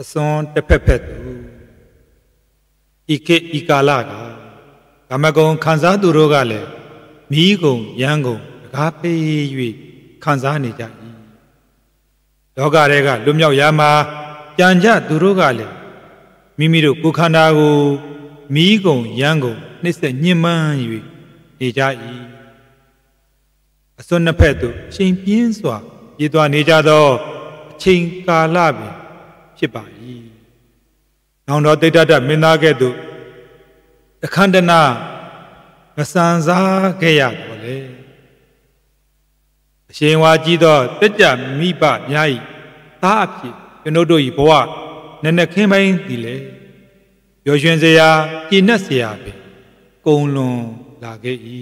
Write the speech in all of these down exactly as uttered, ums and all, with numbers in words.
son te pepetu ike ikalaga kamagon kanza durogale migon yangon gape yui kanza ni jai dogarega lumyao yama janja durogale mimiro kukandago migon yangon nise nyiman yui ni jai ason na petu shin pinswa yidwa ni jado chin kalabiဖြစ်ပါ၏နောင်တော်တိတ်တမင်းသားကဲ့သို့အခန္ဓနာမစံစားခဲ့ရတော့လေအရှင်ဝါကြီးသောတက်ကြမိဘများ၏သားအဖြစ်ကျွန်ုပ်တို့၏ဘဝနက်နက်ခင်းပိုင်းသည်လေပျော်ရွှင်စရာကြည်နက်စရာပင်ကုံလွန်လာခဲ့၏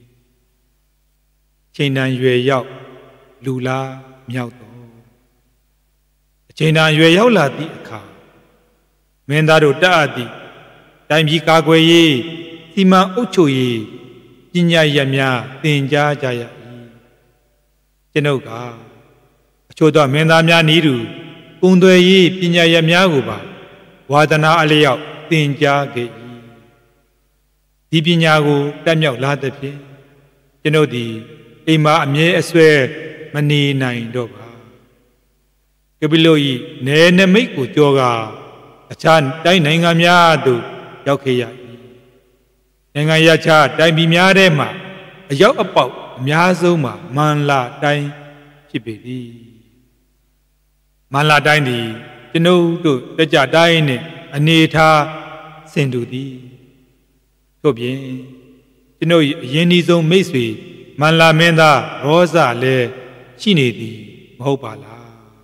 ချိန်တန်ရွယ်ရောက်လူလားမြောက်တော့အချိန်တန်ရွယ်ရောက်လာသည့်အခါမင်းသားတို့တတ်အပ်သည့်တိုင်းပြည်ကာကွယ်ရေးစီမံအုပ်ချုပ်ရေးပညာရပ်များသင်ကြားကြရ၏ကျွန်ုပ်ကအချို့သောမင်းသားများနည်းတူကုံသွယ်ရေးပညာရပ်များကိုပါဝါဒနာအလျောက်သင်ကြားခဲ့၏ဒီပညာကိုတက်မြောက်လာသဖြင့်ကျွန်ုပ်သည်အိမ်မှာအမြဲအစွဲမနေနိုင်တော့ပါကပိလု၏နယ်နမိတ်ကိုကြောကာအခြားတိုင်းနိုင်ငံများသို့ရောက်ခဲ့ရ၏နိုင်ငံရခြားတိုင်းပြည်များထဲမှအရောက်အပေါက်အများဆုံးမှာမန္လာတိုင်းဖြစ်ပေသည်မန္လာတိုင်းသည်ကျွန်ုပ်တို့တက်ကြတိုင်းနှင့်အနေထားဆင်တူသည်ထို့ပြင်ကျွန်ုပ်၏အရင်ဒီဆုံးမိတ်ဆွေမန္လာမင်းသားရောဇလည်းရှိနေသည်မဟုတ်ပါလား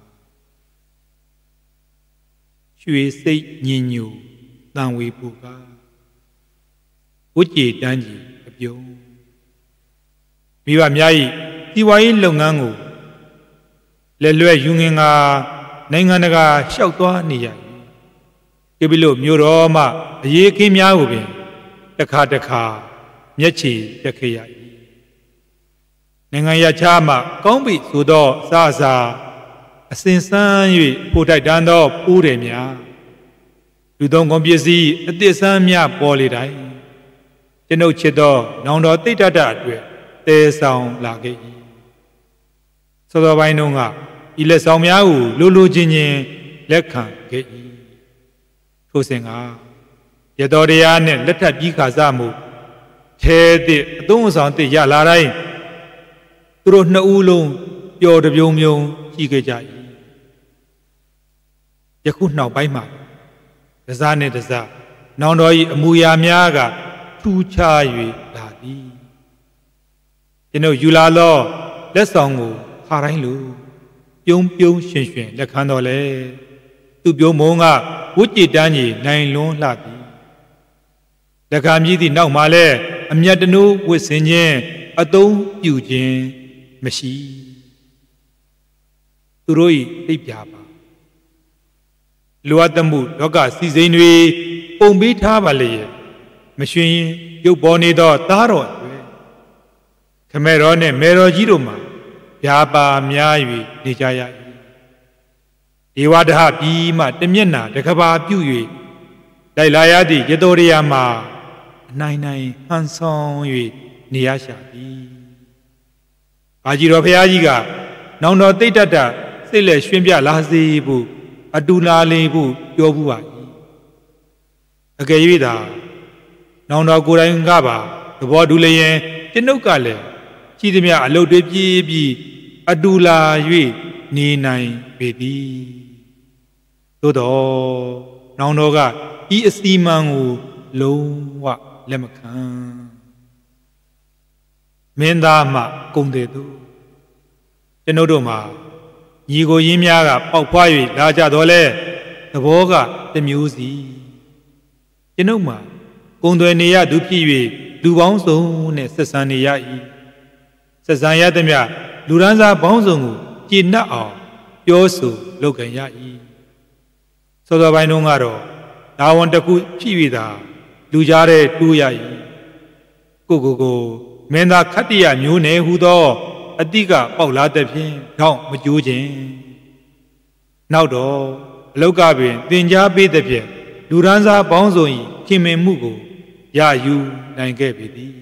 ရွှေစိတ်ညင်ညူတန်ဝေပူကဝကြည်တန်းကြီးအပြုံးမိဘများ၏ဒီဝါရေးလုပ်ငန်းကိုလက်လွဲယူငင်ကနိုင်ငံတကာလျှောက်သွားနေရ၏ကပိလုမြို့တော်မှအရေးခင်းများကိုပင်တစ်ခါတစ်ခါမျက်ခြေတက်ခဲ့ရ၏နိုင်ငံရခြားမှကောင်းပြီဆိုသောအစအစာအစဉ်စမ်း၍ဖို့ထိုက်တန်းသောပိုးတယ်များလူသုံးကုန်ပစ္စည်းအသစ်ဆန်းများပေါ်လေတိုင်းကျွန်ုပ်ချစ်သောနောင်တော်တိတ်တတအတွက်တည်ဆောင်လာခဲ့၏စောစောပိုင်းတုန်းကဤလက်ဆောင်များကိုလိုလိုချင်းချင်းလက်ခံခဲ့၏ထို့စဉ်ကရတော်တရားနှင့်လက်ထပ်ပြီးခါစမှုထဲသည့်အသုံးအဆောင်သည့်ရလာတိုင်းသူတို့နှစ်ဦးလုံးပျော်တပြုံပြုံရှိခဲ့ကြ၏ယခုနောက်ပိုင်းမှာတစားနှင့်တစားနောင်တော်၏အမူအရာများကထူးခြား၍လာသည်ကျွန်ုပ်ယူလာသောလက်ဆောင်ကိုခါတိုင်းလိုပြုံးပြုံးရွှင်ရွှင်လက်ခံတော်လဲသူပြုံးမုံကဝတ်ကြည်တန်းကြီးနိုင်လွန်းလှသည်လက်ခံမြည်သည့်နောက်မှာလဲအမြတ်တနိုးဝတ်ဆင်ခြင်းအသုံးပြုခြင်းမရှိသူတို့၏သိပြပါလိုအပ်သမှုလောကစီစိန်တွေပုံပေးထားပါလေမရွှင်ရင်ရုပ်ပေါ်နေသောသားတော်တွေခမဲတော်နှင့်မေတော်ကြီးတို့မှာဗျာပါများ၍နေကြရ၏ဒေဝဒဟပြီးမှတမျက်နာတကဘာပြု၍လိုက်လာရသည့်ရတော်ရမှာအနိုင်နိုင်ဟန်ဆောင်၍နေရရှာသည်ဘာကြီးတော်ဖရာကြီးကနောင်တော်တိတ်တတစိတ်လက်ရွှင်ပြလာစေဖို့အတူလာလေဖို့ပြောဘူးပါ၏အကယ်၍သာနောင်တော်ကိုယ်တိုင်ကပါသဘောတူလျင်ကျွန်ုပ်ကလည်းရှိသမျှအလုပ်တွေပြေးပြီးအတူလာ၍နေနိုင်ပေသည်သို့တော်နောင်တော်ကဤအစီမံကိုလုံးဝလက်မခံမင်းသားမှကုံတယ်သူကျွန်ုပ်တို့မှာညီကိုရင်းများကပေါက်ဖွား၍လာကြတော့လဲသဘောကတမျိုးစီကျွန်ုပ်မှာကုံသွယ်နေရသူဖြစ်၍လူပေါင်းစုံနဲ့ဆက်ဆံနေရ၏ဆက်ဆံရသမျှလူရန်စားပေါင်းစုံကိုကြည်နပ်အောင်ပြောဆိုလုပ်ကြရ၏စောစောပိုင်းတုန်းကတော့ဒါဝန်တစ်ခုဖြစ်၍သာလူကြားတဲ့တူးရ၏ကိုကိုကိုမင်းသားခတ္တိယမျိုးနယ်ဟူသောအတိကပေါက်လာတဲ့ဖြင့်တော့မကြိုးခြင်းနောက်တော့အလောက်ကပင်သင်ကြားပေးတဲ့ဖြင့်လူရန်စားပေါင်းစုံ၏ခင်မင်မှုကိုရယူနိုင်ခဲ့ပေသည်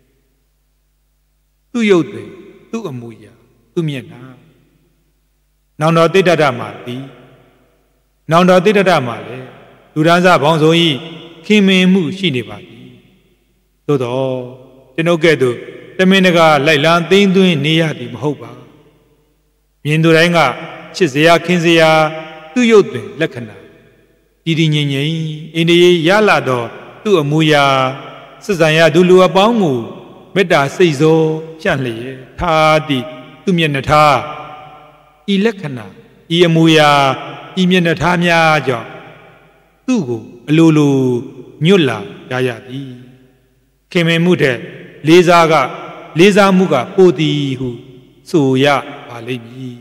သူ့ရုပ်တွင်သူ့အမူအရာသူ့မျက်နှာနောင်တော်တိတ္တရမှာသည်နောင်တော်တိတ္တရမှာလည်းလူရန်စားပေါင်းစုံ၏ခင်မင်မှုရှိနေပါသည်သို့တော့ကျွန်ုပ်ကဲ့သို့တမင်တကာလိုက်လံသိမ်းသွင်းနေရသည်မဟုတ်ပါမြင်သူတိုင်းကချစ်စရာခင်စရာသူ့ရုပ်တွင်လက္ခဏာတည်တည်ငြိမ်ငြိမ်အိန္ဒိယရလာသောသူ့အမူအရာစစံရသူလူအပေါင်းကိုမေတ္တာစိတ်စောဖြန့်လျက်ထားသည့်သူ့မျက်နှာထားဤလက္ခဏာဤအမူအရာဤမျက်နှာထားများကြောင့်သူ့ကိုအလိုလိုညွတ်လာကြရသည်ခင်မင်မှုတဲ့လေးစားကလေးစားမှုကပိုသည်ဟုဆိုရပါလိမ့်မည်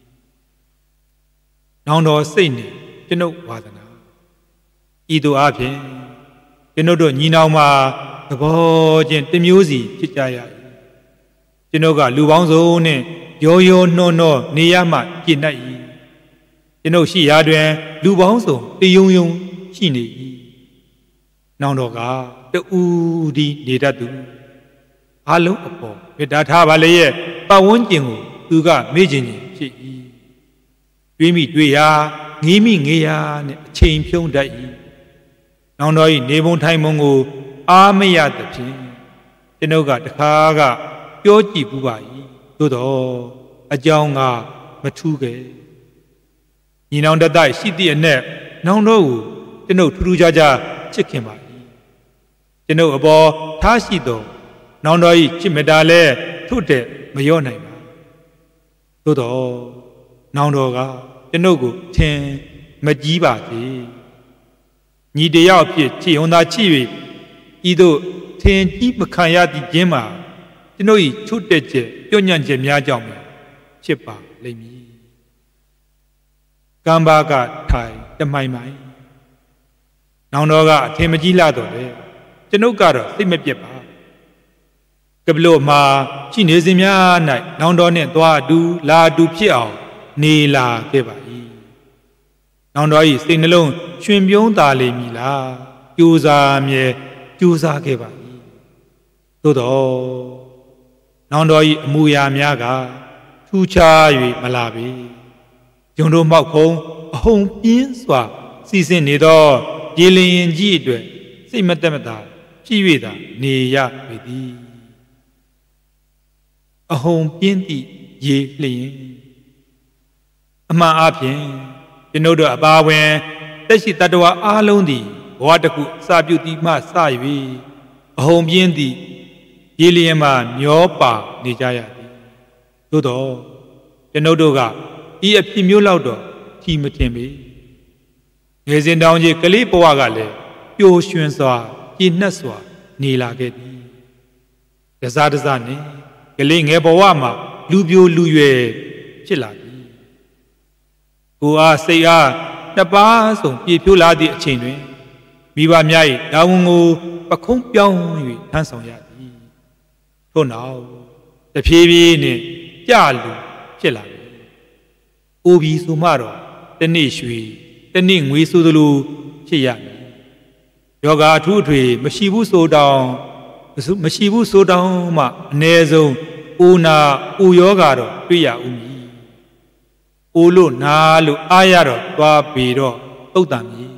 နောင်တော်စိတ်နှင့်ကျွန်ုပ်ဝါဒနာဤသို့အဖြစ်ကျွန်ုပ်တို့ညီနောင်မှာသဘောချင်းတစ်မျိုးစီဖြစ်ကြရ၏ကျွန်ုပ်ကလူပေါင်းစုံနှင့်ရောရောနှောနှောနေရမှကြည်နိုင်၏ကျွန်ုပ်ရှိရာတွင်လူပေါင်းစုံတယုံယုံရှိနေ၏နောင်တော်ကတူဒီနေတတ်သူအလုံးအပေါ်မေတ္တာထားပါလေရဲ့ပတ်ဝန်းကျင်ကိုသူကမေ့ခြင်းချင်းဖြစ်၏တွေးမိတွေးရာငေးမိငေးရာနဲ့အချိန်ဖြုံးတတ်၏နောင်တော်၏နေပုံထိုင်ပုံကိုအားမရသဖြင့်ကျွန်ုပ်ကတခါကပြောကြည့်ပူပါ၏သို့တော့အကြောင်းကမထူးခဲ့ညီနောင်တတ်ရှိသည့်အနက်နောင်တော်ကိုကျွန်ုပ်ထူးထူးခြားခြားချစ်ခင်ပါ၏ကျွန်ုပ်အပေါ်ထားရှိသောနောင်တော်၏ချစ်မေတ္တာလည်းထို့တဲ့မလျော့နိုင်ပါသို့တော့နောင်တော်ကကျွန်ုပ်ကိုထင်မကြီးပါစေညီတယောက်ဖြစ်ချစ်ုံသာချစ်၍ဤသို့ထင်ကြီးမခံရသည့်ခြင်းမှာကျွန်ုပ်၏ချွတ်တဲ့ချက်ပြော့ညံ့ချက်များကြောင့်ဖြစ်ပါလိမ့်မည်ကံပါကထိုင်တမိုင်မိုင်နောင်တော်ကအထင်မကြီးလာတော့လေကျွန်ုပ်ကတော့စိတ်မပြတ်ပါကပလို့မှာရှိနေစဉ်များ၌နောင်တော်နှင့်သွားအတူလာအတူဖြစ်အောင်နေလာခဲ့ပါ၏နောင်တော်၏စိတ်နှလုံးရွှင်ပြုံးသာလိမ့်မည်လားကြိုးစားမြဲကြိုးစားခဲ့ပါ၏သို့တော့နောင်တော်၏အမူအရာများကထူးခြား၍မလာပေဂျုံတို့မောက်ခုံအဟုန်ပြင်းစွာစီစဉ်နေသောရေလျင်ကြီးအတွက်စိတ်မတက်မသာဖြစ်၍သာနေရပေသည်အဟုန်ပြင်းသည့်ရေလျင်အမှန်အဖြင့်ကျွန်ုပ်တို့အပါဝင်တက်ရှိတတ္တဝါအားလုံးသည်ဘဝတစ်ခုစာပြုတိမှစ၍အဟုန်ပြင်းသည့်ရေလျင်မှာမျောပါနေကြရသည်သို့တော့ကျွန်ုပ်တို့ကဤအဖြစ်မျိုးလောက်တော့ထီမထင်ပေငယ်စဉ်တောင်ကြီးကလေးဘဝကလည်းပျော်ရွှင်စွာကြည်နှက်စွာနေလာခဲ့သည်တစားတစားနဲ့ကလေးငယ်ဘဝမှာလူပြိုလူရွယ်ဖြစ်လာသည်ကိုအားစိတ်အားနှစ်ပါးစုံပြည့်ဖြိုးလာသည့်အချိန်တွင်မိဘများ၏တာဝန်ကိုပခုံးပြောင်း၍ထမ်းဆောင်ရသည်ထို့နောက်တဖြည်းဖြည်းနှင့်ကြလူဖြစ်လာသည်အိုပြီးဆိုမှတော့တနေ့ရွှေတနေ့ငွေဆိုသလိုဖြစ်ရမည်ယောဂအထူးအထွေမရှိဘူးဆိုတောင်မရှိဘူးဆိုတောင်မှအ ਨੇ ဆုံးအိုနာအိုယောဂါတော့တွေ့ရဦးမည်အိုလို့နာလို့အားရတော့သွားပေတော့ဥဒ္ဒံမည်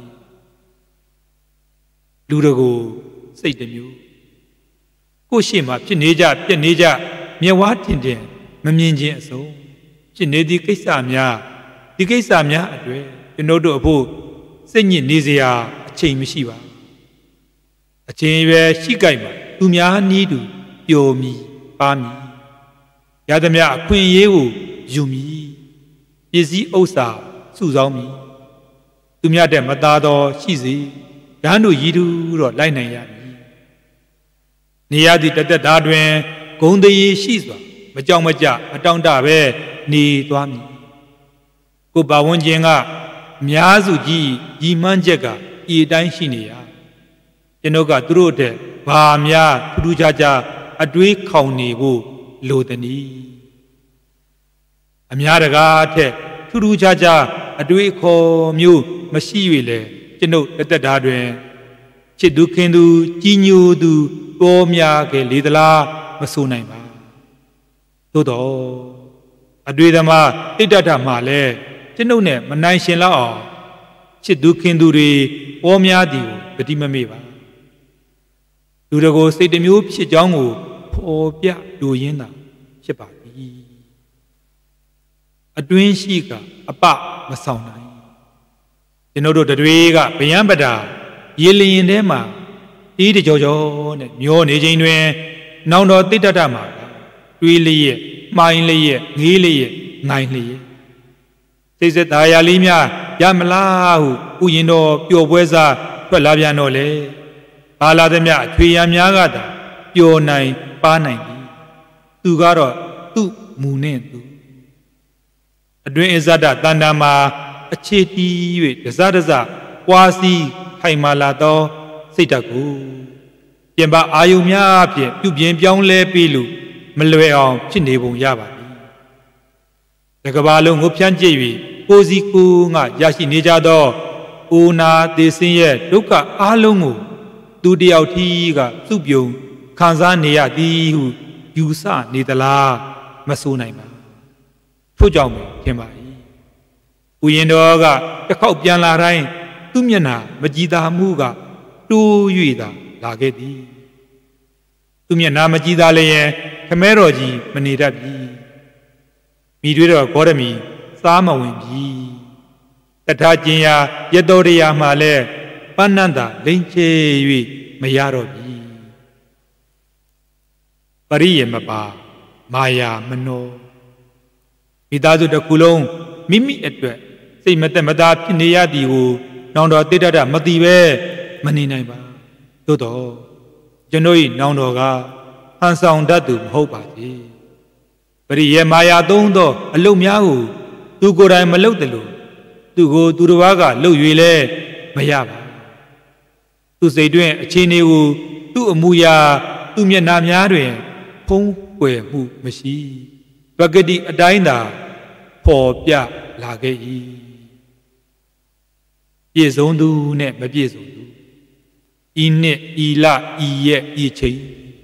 လူတကူစိတ်တစ်မျိုးကိုရှိမှဖြစ်နေကြပြက်နေကြမျက်ဝါးတင်တင်မမြင်ခြင်းအစုံဖြစ်နေသည့်ကိစ္စများဒီကိစ္စများအတွေ့ကျွန်တို့တို့အဖို့စိတ်ညစ်နေစရာအချိန်မရှိပါအချိန်ရွယ်ရှိကြိုက်မှာသူများနီးတူပျော်မီပါမီရသမျှအခွင့်အရေးကိုယူမီပစ္စည်းဥစ္စာစုဆောင်းမီသူများတဲ့မသားတော်ရှိစေရန်တို့ရည်သူတော့လိုက်နိုင်ရမည်နေရသည့်တသက်တာတွင်ဂုံတရေရှိစွာမကြောက်မကြမတောင့်တပဲနေသွားမည်ကိုပါဝန်းကျင်ကအများစုကြီးညီမှန်းချက်ကဤတိုင်းရှိနေရကျွန်ုပ်ကသူတို့တဲ့ဘာများထူးထူးခြားခြားအတွေးခေါင်နေဖို့လိုသည်နီအများတကားထက်ထူးထူးခြားခြားအတွေ့အခေါ်မျိုးမရှိ၍လေကျွန်ုပ်အသက်တာတွင်ချစ်သူခင်သူကြီးညိုသူပေါ်များခဲ့လေသလားမဆိုနိုင်ပါသို့တော့အတွေ့သမားတိတ္တထမှာလဲကျွန်ုပ်နဲ့မနိုင်ရှင်လောက်အောင်ချစ်သူခင်သူတွေပေါ်များသည်ကိုဂတိမမေ့ပါလူတကိုစိတ်တစ်မျိုးဖြစ်ကြောင်းကိုဖော်ပြလိုရင်းသာဖြစ်ပါသည်အတွင်းရှိကအပမဆောင်နိုင်ကျွန်တော်တို့တွေကဗျံပတာရေလျင်ထဲမှာတီးတကြောကြောနဲ့မျောနေချိန်တွင်နောင်တော်တိတ္တထမှာတွေးလျက်မှိုင်းလျက်ငေးလျက်ငိုင်းလျက်စိတ်ဆက်သားရလေးများရမလားဟုဥယျင်တော်ပျော်ပွဲစားထွက်လာပြန်တော့လေပါလာသည်မြအထွေရများကသာပျော်နိုင်ပါနိုင်ပြီသူကတော့သူ့မူနဲ့သူအတွင်အဇဒတန်တာမှာအခြေတီး၍တစတစပွားစီခိုင်မာလာသောစိတ်ဓာတ်ကိုပြင်ပအာယုံများဖြင့်ပြုပြင်ပြောင်းလဲပြီးလို့မလွယ်အောင်ဖြစ်နေပုံရပါပြီတကဘာလုံးကိုဖြန့်ကျက်၍ကိုစီကိုငါရရှိနေကြသောအိုနာသေစင်းရဲ့ဒုက္ခအားလုံးကိုသူတယောက်ထီးကစုပြုံခံစားနေရသည်ဟုယူဆနေသလားမဆိုနိုင်ပါထို့ကြောင့်ပဲထင်ပါ၏ဥယျာဉ်တော်ကတစ်ခေါက်ပြန်လာတိုင်းသူ့မျက်နှာမကြည်သာမှုကတိုး၍သာလာခဲ့သည်သူ့မျက်နှာမကြည်သာလျင်ခမဲတော်ကြီးမနေတတ်ပြီမိတွေးတော်ဂေါရမီစားမဝင်ပြီတထာကျင်ရာရတောရရာမှလည်းပဏ္ဏန္တာလိမ့်ချေ၍မရတော့ပြီပရိယေမပါမာယာမနောမိသားစုတစ်ခုလုံးမိမိအတွက်စိတ်မသက်မသာဖြစ်နေရသည်ကိုနောင်တော်တိတ္တထမသိပဲမနေနိုင်ပါသို့တော့ကျွန်တို့၏နောင်တော်ကဟန်ဆောင်တတ်သူမဟုတ်ပါသေးပရိယေမာယာသုံးသောအလုတ်များကိုသူကိုယ်တိုင်မလုပ်တယ်လို့သူကိုသူတစ်ပါးကလှုပ်၍လဲမရပါသူစိတ်တွင်အခြေအနေကိုသူ့အမူအရာသူ့မျက်နှာများတွင်ဖုံးကွယ်မှုမရှိပဂတိအတိုင်းသာပေါ်ပြလာခဲ့၏ပြည့်စုံသူနဲ့မပြည့်စုံသူဤနှစ်ဤလဤရက်ဤချိန်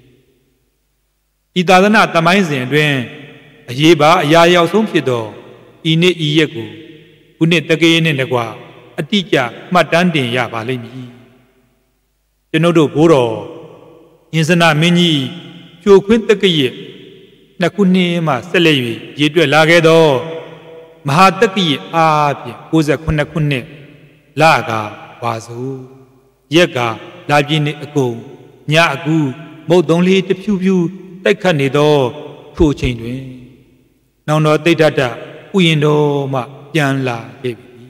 ဤသာသနာတမိုင်းစဉ်အတွင်းအရေးပါအရာရောက်ဆုံးဖြစ်သောဤနှစ်ဤရက်ကိုခုနှစ်တကေးနဲ့တကွာအတိအကျမှတ်တမ်းတင်ရပါလိမ့်မည်ကျွန်ုပ်တို့ဘိုးတော်ယင်စနာမင်းကြီးကျိုခွင်းတက္ကရာနှစ်ခုနှစ်မှဆက်လက်၍ရည်တွက်လာခဲ့သောမဟာတက္ကရာအားဖြင့်ကိုးဆယ်ခုနှစ်ခုနှစ်လကဝါစုရက်ကလာပြည့်နေအကုန်ညအကူမုတ်သုံးလေးတဖြူဖြူတိုက်ခတ်နေသောထိုအချိန်တွင်နောင်တော်တိတ္တထဥယျာဉ်တော်မှပြန်လာခဲ့ပြီ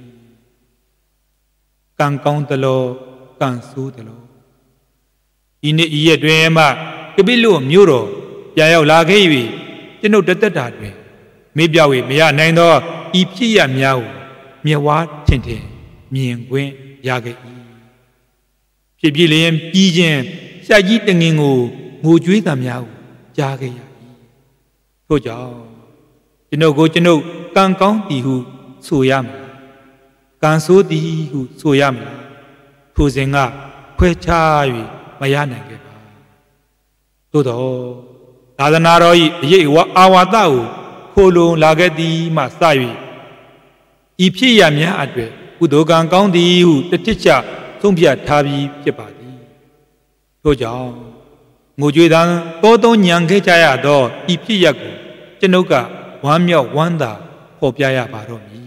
ကံကောင်းသလိုကံဆိုးသလိုဤနေ့ဤရက်တွင်မှကပိလုမြို့တော်ပြန်ရောက်လာခဲ့၍ကျွန်ုပ်တသက်တာတွင်မေ့ပြောက်၍မရနိုင်သောဤဖြစ်ရများကိုမျက်ဝါးထင်ထင်မြင်ခွင့်ရခဲ့၏ဖြစ်ဖြစ်လျင်ပြီးခြင်းရှာကြီးတငင်ကိုငိုကြွေးသံများကိုကြားခဲ့ရ၏ထို့ကြောင့်ကျွန်ုပ်ကိုကျွန်ုပ်ကံကောင်းသည်ဟုဆိုရမည်ကံဆိုးသည်ဟုဆိုရမည်ထိုစဉ်ကခွဲခြား၍မရနိုင်ခဲ့ပါသို့သောသာသနာတော်၏အရေးဝအာဝါဒကိုခိုလုံလာခဲ့သည်မှစ၍ဤဖြစ်ရများအတွက်ကုသိုလ်ကံကောင်းသည်ဟုတတိချသုံးဖြတ်ထားပြီးဖြစ်ပါသည်ထို့ကြောင့်ငိုကြွေးသံတောသုံးညံခဲ့ကြရသောဤဖြစ်ရကိုကျွန်ုပ်ကဝမ်းမြောက်ဝမ်းသာဖော်ပြရပါတော့မည်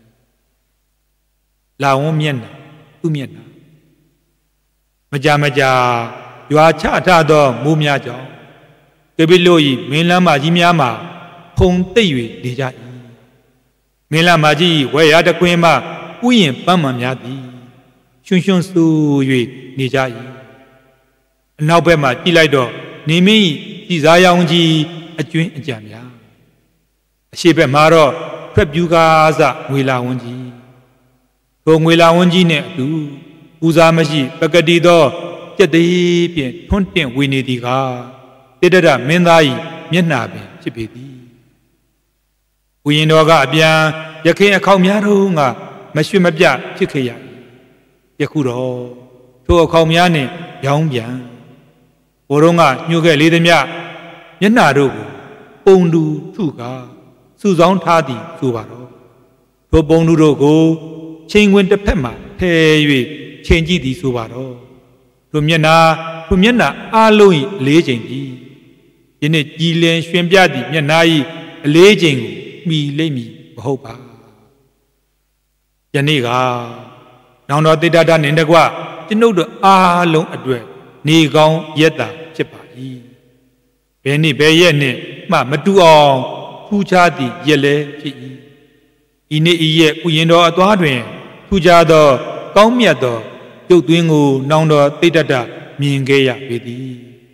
လာဝန်းမျက်နှာသူ့မျက်နှာမကြမကြရွာချထသောမိုးများကြောင့်ကပိလု၏မင်းလမ်းမကြီးများမှာဖုံတိတ်၍နေကြ၏မင်းလမ်းမကြီးဝဲရတခွင်မှဥယျာဉ်ပန်းမှန်များသည်ရွှွှွှဆူ၍နေကြ၏အနောက်ဘက်မှကြည့်လိုက်တော့နေမင်းကြည်စားရောင်ကြီးအကျွင်းအကြံများအရှေ့ဘက်မှာတော့ထွက်ပြူကားစငွေလာဝန်းကြီးထိုငွေလာဝန်းကြီးနှင့်အတူပူဇာမရှိပကတိသောကြက်သေးဖြင့်ထွန်းတင်ဝေနေသည်ကားတိတ္တရမင်းသား၏မျက်နှာပင်ဖြစ်ပေသည်ဝိညာဉ်တော်ကအပြန်ရခင်အခေါက်များတို့ကရွှေ့မပြဖြစ်ခဲ့ရယခုတော့ထိုအခေါင်များနှင့်ရောင်းပြန်ဘိုးတော်ကညှို့ခဲ့လေသည်မြမျက်နှာတို့ကိုပုံတူထုကာစုဆောင်းထားသည်ဆိုပါတော့ထိုပုံတူတို့ကိုချိန်ခွင်တစ်ဖက်မှဖယ်၍ချိန်ကြည့်သည်ဆိုပါတော့ထိုမျက်နှာထိုမျက်နှာအားလုံး၏အလေးချိန်သည်ယနေ့ကြည်လင်ရွှင်ပြသည့်မျက်နှာ၏အလေးချိန်ကိုမှီလိမ့်မည်မဟုတ်ပါယနေ့ကနောင်တော်တိတ္တဒနှင့်တကွကျွန်ုပ်တို့အားလုံးအတွက်နေကောင်းရက်တာဖြစ်ပါ၏ဘယ်နေ့ဘယ်ရက်နှင့်မှမတူအောင်ထူးခြားသည့်ရက်လည်းဖြစ်၏ဤနေ့ဤရက်ဥယျာဉ်တော်အသွားတွင်ထူးခြားသောကောင်းမြတ်သောရုပ်သွင်းကိုနောင်တော်တိတ္တဒမြင်ခဲ့ရပေသည်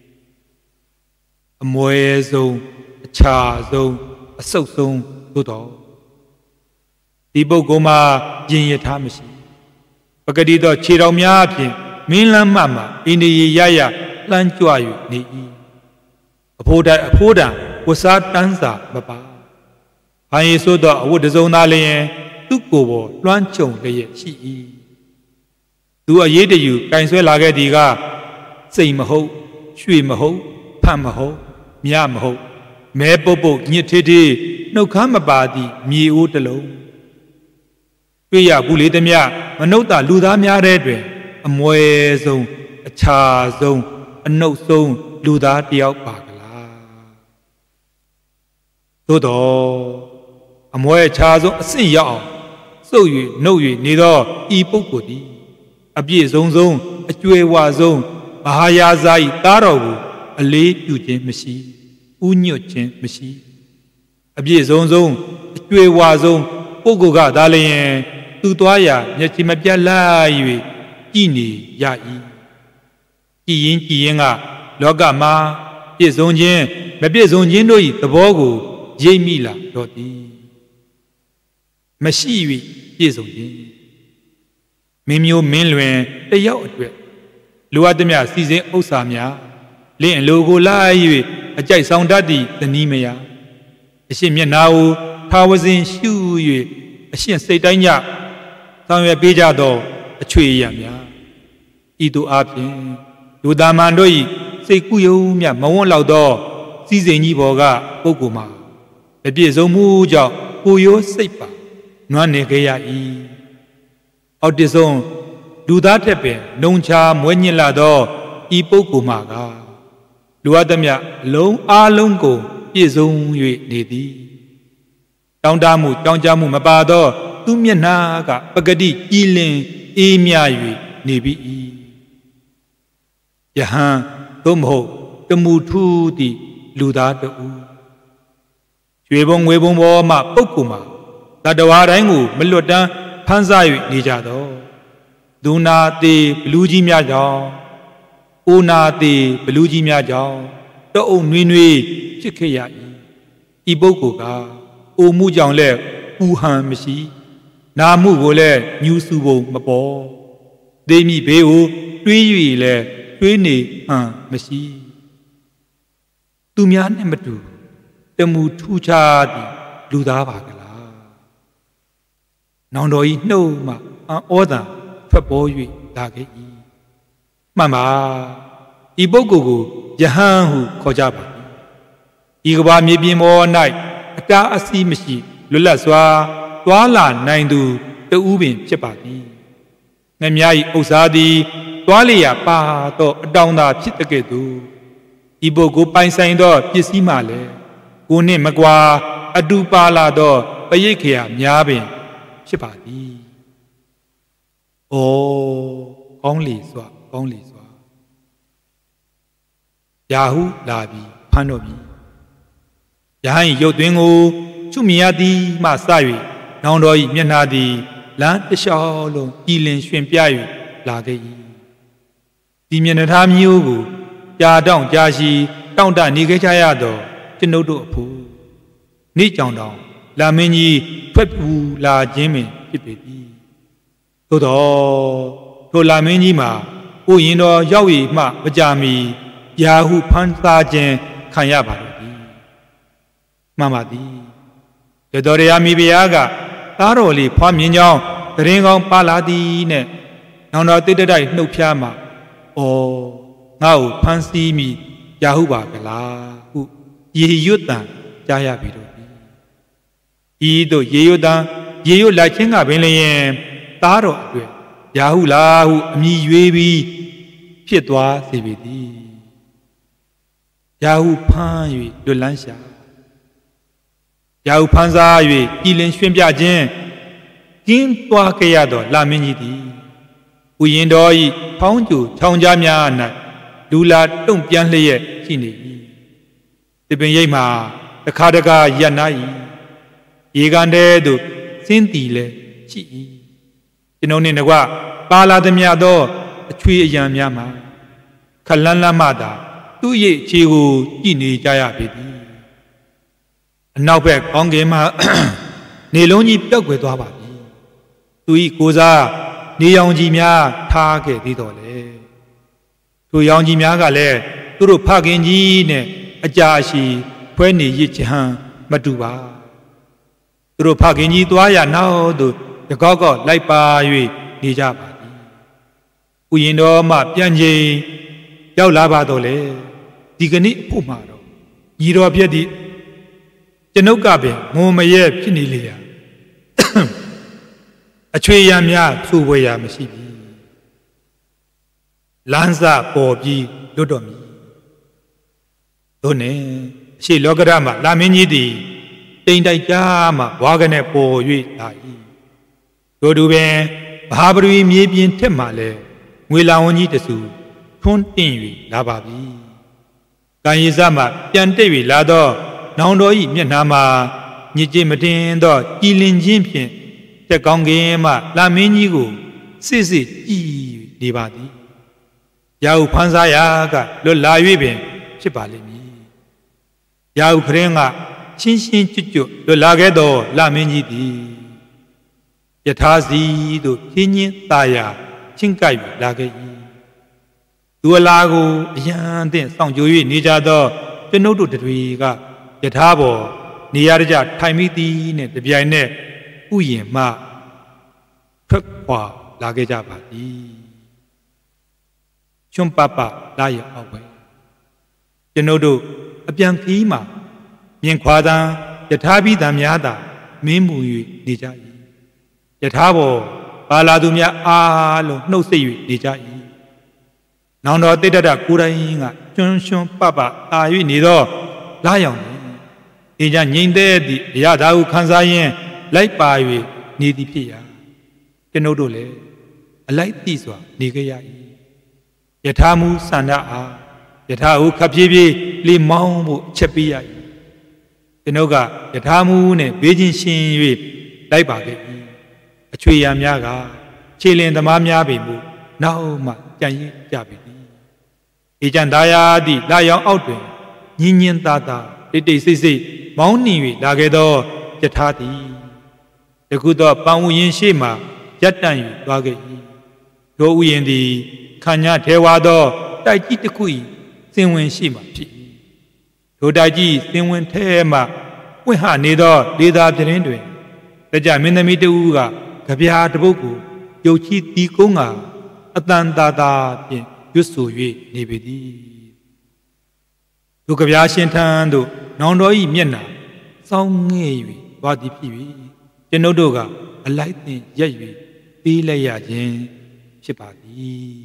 အမွဲဆုံးအခြားဆုံးအဆုတ်ဆုံးသို့တော်ဒီပုဂ္ဂိုလ်မှာရင်ရထားမရှိပဂတိသောခြေတော်များဖြင့်မင်းလမ်းမှမှအိန္ဒိယရရလှမ်းကြွ၍နေ၏အဖိုးတိုင်အဖိုးတန်ဝတ်စားတန်းစာမပါဘာယေဆိုသောအဝတ်တစုံသားလျင်သူ့ကိုယ်ပေါ်လွှမ်းခြုံလျက်ရှိ၏သူအရေးတယူကင်ဆွဲလာခဲ့သည်ကစိတ်မဟုတ်ရွှေမဟုတ်ဖတ်မဟုတ်မြမဟုတ်မဲပုတ်ပုတ်ညစ်ထေးထေးနှုတ်ခမ်းမပါသည့်မြေအိုးတစ်လုံးတွေ့ရဘူးလေသည်မြမနုဿလူသားများတဲ့တွင်အမွဲဆုံးအခြားဆုံးအနှုတ်ဆုံးလူသားတယောက်ပါကလားသို့တော့အမွဲအခြားဆုံးအဆင့်ရောက်အောင်စုပ်၍နှုတ်၍နေသောဤပုဂ္ဂိုလ်သည်အပြည့်စုံဆုံးအကျွယ်ဝဆုံးမဟာယာဇာ၏သားတော်ကိုအလေးပြုခြင်းမရှိဥညွတ်ခြင်းမရှိအပြည့်စုံဆုံးအကျွယ်ဝဆုံးပုဂ္ဂိုလ်ကသာလျှင်သူသွားရာမျက်ခြေမပြတ်လိုက်၍ကြည်နေရ၏ကြည်ရင်ကြည်ရင်ကလောကမှာပြည့်စုံခြင်းမပြည့်စုံခြင်းတို့၏သဘောကိုရိပ်မိလာတော့သည်မရှိ၍ပြည့်စုံခြင်းမင်းမျိုးမင်းလွင်တယောက်အတွက်လိုအပ်သမျှစီစဉ်ဥစ္စာများလင့်အလိုကိုလိုက်၍အကြိုက်ဆောင်တတ်သည့်ဇနီးမယားအရှင်မျက်နာကိုထာဝစဉ်ရှု၍အရှင်စိတ်တိုင်းညဆောင်ရွက်ပေးကြသောအချွေရများဤသို့အားဖြင့်လူသားမန်တို့၏စိတ်ကူးယုံမြမဝန်းလောက်သောစီစဉ်ကြီးဘော်ကပုဂ္ဂိုလ်မှာမပြည့်စုံမှုကြောင့်ကိုရိုးစိတ်ပါနွမ်းနေခဲ့ရ၏အောက်တဆုံးလူသားထက်ပင်နှုံချမွဲညစ်လာသောဤပုဂ္ဂိုလ်မှာကလူအပ်သမျှအလုံးအားလုံးကိုပြည့်စုံ၍နေသည်တောင်းတမှုတောင်းကြမှုမပါသောသူမျက်နှာကပဂတိကြည်လင်အေးမြ၍နေပြီယဟန်သို့မဟုတ်တမှုထူးသည့်လူသားတဦးရွှေဘုံငွေဘုံပေါ်မှပုဂ္ဂိုလ်မှာတတဝါတိုင်းကိုမလွတ်တမ်းဖန်ဆာ၍နေကြသောဒုနာတိဘလူးကြီးများကြောင့်အိုနာတိဘလူးကြီးများကြောင့်တောအုံနွေးနွေးဖြစ်ခဲ့ရ၏ဤပုဂ္ဂိုလ်ကအိုမှုကြောင့်လည်းပူဟန်မရှိနာမှုကိုလည်းညူစုပုံမပေါ်သိမိဘေးကိုတွေး၍လည်းတွေးနေဟန်မရှိသူများနဲ့မတူတမှုထူးခြားသည့်လူသားပါကလားနောင်တော်ဤနှုတ်မှဩဇာထွက်ပေါ်၍လာခဲ့၏မှန်ပါဤပုဂ္ဂိုလ်ကိုယဟန်ဟုခေါ်ကြပါ၏ဤကဘာမြေပြင်ပေါ်၌အတားအဆီးမရှိလွတ်လပ်စွာသွားလာနိုင်သူတဦးပင်ဖြစ်ပါသည်ငမြ၏ဥစ္စာသည်သွားလျာပါသောအတောင်သာဖြစ်တဲ့ကဲ့သို့ဤပုဂ္ဂိုလ်ပိုင်ဆိုင်သောပစ္စည်းမှလည်းကိုနှင့်မကွာအတူပါလာသောပရိက္ခရာများပင်ဖြစ်ပါသည်။အိုးကောင်းလေစွာကောင်းလေစွာယာဟုလာပြီးဖမ်းတော်ပြီ။ယဟန်ရုပ်သွင်းကိုချုပ်မြင်ရသည်မှစ၍နောင်တော်၏မျက်နှာသည်လမ်းတစ်လျှောက်လုံးကြည်လင်ရွှင်ပြ၍လာခဲ့၏။ဒီမျက်နှာထားမျိုးကိုကြာတောင့်ကြာရှည်တောင့်တနေခဲ့ကြရသောကျွန်ုပ်တို့အဖို့နေ့ကြောင်တောင်လာမင်းကြီးထွက်ပူလာခြင်းပင်ဖြစ်ပေသည်သို့တော်ထိုလာမင်းကြီးမှာဥယျာဉ်တော်ရောက်ရမှမကြာမီယာဟုဖန်ဆာခြင်းခံရပါတော့သည်မှန်ပါသည်ရတော်ရယာမိဖုရားကသားတော်လေးဖွားမြင်ကြောင်းတရင်ကောင်းပါလာသည်နဲ့နောင်တော်တိတ္တတိုက်နှုတ်ဖျားမှာအော်ငါ့ကိုဖမ်းဆီးမိရဟုပါကလားဟုရေရွတ်တန်ကြားရပြီတော့ဤတို့ရေရွတ်တန်ရေရွတ်လိုက်ခြင်းကပင်လျင်သားတော်အတွက်ရာဟုလားဟုအမည်ရွေးပြီးဖြစ်သွားစေပေသည်ရာဟုဖမ်း၍လွတ်လန်းရှာရာဟုဖမ်းစား၍ကြည်လင်ရွှင်ပြခြင်းကျင်းသွားခဲ့ရသောလာမင်းကြီးသည်ဥယျင်တော်၏ထောင်းကျူချောင်းကြားများ၌လူလာတုံ့ပြန်လျက်ရှိနေ၏ဒီပင်ရိပ်မှာတခါတခါရပ်နာ၏ရေကန်တဲ့သို့စင်းတီလည်းရှိ၏ကျွန်ုပ်နှင့်တကွပါလာသည်များသောအချွေအယံများမှာခလန်းလန်းမှသာသူ့ရဲ့ခြေကိုကြည့်နေကြရပေသည်အနောက်ဘက်ကောင်းကင်မှာနေလုံးကြီးပျောက်ကွယ်သွားပါပြီသူ၏ကိုယ်စားနေရောင်ကြီးများထားခဲ့သေးတော်လေထိုရောင်ကြီးများကလည်းသူတို့ဖခင်ကြီးနဲ့အကြာရှိဖွဲနေရစ်ချမ်းမတူပါသူတို့ဖခင်ကြီးသွားရနောက်သို့တကောက်ကောက်လိုက်ပါ၍နေကြပါသည်ဥယျင်တော်မှပြန်ချိန်ရောက်လာပါတော့လေဒီကနေ့အဖို့မှာတော့ညီတော်ဖြစ်သည့်ကျွန်ုပ်ကပင်ငုံမရဲဖြစ်နေလေရာအချွေရံများသူ့ဝေရာမရှိပြီလမ်းစပေါ်ပြီးလွတ်တော်မူတို့နဲ့အရှိလောကရမှာလာမင်းကြီးသည်တိမ်တိုက်ကြားမှဝါကနေပေါ်၍လာ၏တို့တူပင်ဘာပရိမြေပြင်ထက်မှလည်းငွေလာဝန်ကြီးတစုထွန်းတင်၍လာပါပြီကံရည်စမှပြန်တက်၍လာသောနောင်တော်၏မျက်နှာမှာညစ်ကြေးမတင်သောကြည်လင်ခြင်းဖြင့်တက်ကောင်းကင်မှလာမင်းကြီးကိုစစ်စစ်ကြည်နေပါသည်ရာဟုဖန်ဆာရာကလွတ်လာ၍ပင်ဖြစ်ပါလိမ့်မည်ရာဟုခရင်ကချင်းချင်းကျွတ်ကျွတ်လွတ်လာခဲ့သောလာမင်းကြီးသည်ယထာစီသို့ဖြင်းချင်းသာယာချင်းကိုက်လာခဲ့၏သူအလားကိုအယံအသင့်စောင့်ကြို၍နေကြသောကျွန်ုပ်တို့တွေကယထာပေါ်နေရာကြထိုင်မိသည်နှင့်တပြိုင်နက်ဥယျင်မှထွက်ခွာလာခဲ့ကြပါသည်ချွန်းပပလာရအောင်ပဲကျွန်ုပ်တို့အပြန်ခီးမှာမြင်ခွာသံယထာပိသံများသာမင်းမူ၍နေကြ၏ယထာပေါ်ပါလာသူများအားလုံးနှုတ်ဆက်၍နေကြ၏နောင်တော်တိတ္တရကိုယ်တိုင်ကကျွန်းချွန်းပပအာ၍နေသောလာရောင်နေကြငြိမ်သက်သည့်အရာသာဟုခံစားရင်းလိုက်ပါ၍နေသည်ဖြစ်ရာကျွန်ုပ်တို့လည်းအလိုက်သိစွာနေကြရ၏ယထာမူစန္ဒအားယထာဟုခပ်ပြေးပြေးလေမောင်းဖို့ချက်ပေးရ၏ကျွန်ုပ်ကယထာမူနဲ့ဘေးချင်းရှင်၍လိုက်ပါခဲ့၏အချွေရံများကခြေလင်သမားများပေမှုနောက်မှကြံ့ရင်ကြပြီအေကြံသားရသည့်လာရောင်အောက်တွင်ညင်ညင်သာသာတိတ်တိတ်ဆိတ်ဆိတ်မောင်းနှင်၍လာခဲ့သောယထာသည်တခုသောပန်းဥယျင်ရှိမှရပ်တန့်၍သွားခဲ့၏ထိုဥယျင်သည်ခါညာထဲဝါသောတိုက်ကြီးတစ်ခု၏စင်ဝင်ရှိမှဖြစ်၏ထိုတိုက်ကြီးစင်ဝင်ထဲမှဝင့်ဟနေသောလေသာပြင်းတွင်တကြမင်းသမီးတဦးကကြပြာတပုတ်ကိုရုပ်ချီတီကုန်းကအတန်တာတာဖြင့်ရွတ်ဆို၍နေပေသည်သူကြပြာရှင်ထံသို့နောင်တော်၏မျက်နှာစောင်းငဲ့၍သွားသည်ဖြစ်၍ကျွန်ုပ်တို့ကအလိုက်သင်ရက်၍ပေးလိုက်ရခြင်းဖြစ်ပါသည်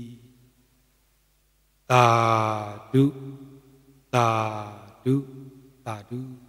သာဓုသာဓုသာဓု